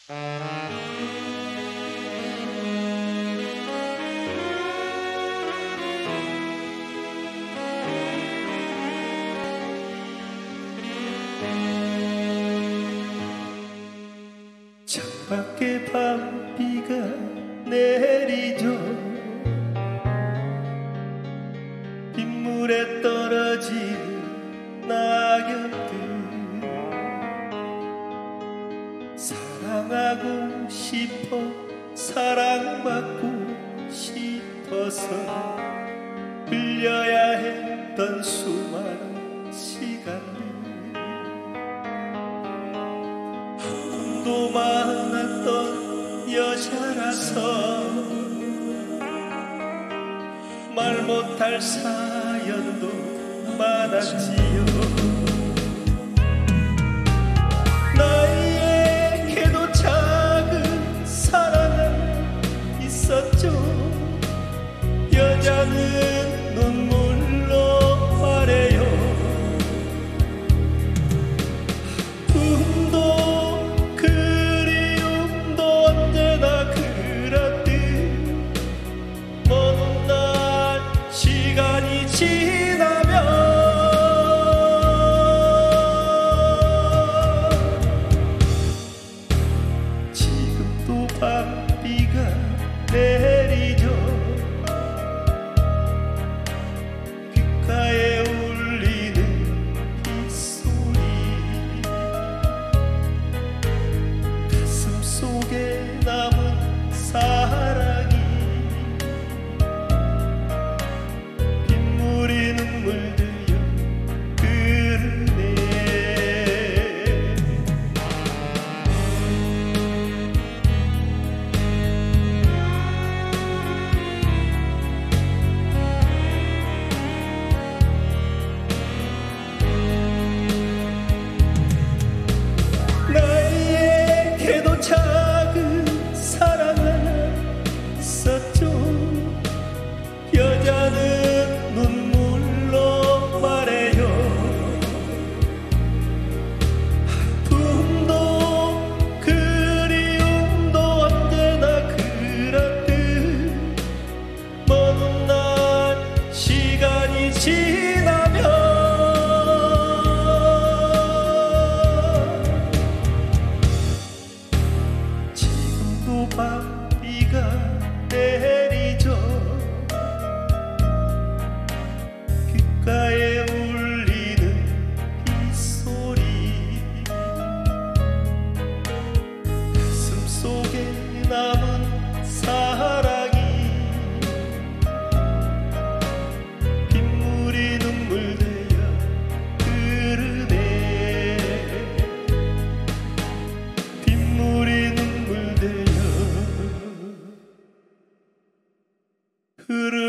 창밖에 밤비가 내리죠. 빗물에 떨어지는 낙엽들, 사랑하고 싶어 사랑받고 싶어서 흘려야 했던 수많은 시간들, 또 많았던 여자라서 말 못할 사연도 많았지요. 나에게도 작은 사랑은 있었죠. 여자는 눈물로 말해요. 지금도 밤비가 내리죠. 귓가에 울리는 빗소리, 가슴 속에 남은 사랑이 빗물이 눈물 되어 흐르네. 나에게도 작은 사랑 하나 있었죠. 여자는 눈물로 말해요. 아픔도 그리움도 언제나 그렇듯 먼 날 시간이 지나면 지금도 밤비가 내리죠. 귓가에 울리는 빗소리, 가슴 속에 남은 사랑이 빗물이 눈물 되어 흐르네. 빗물이 눈물 되어 흐르네.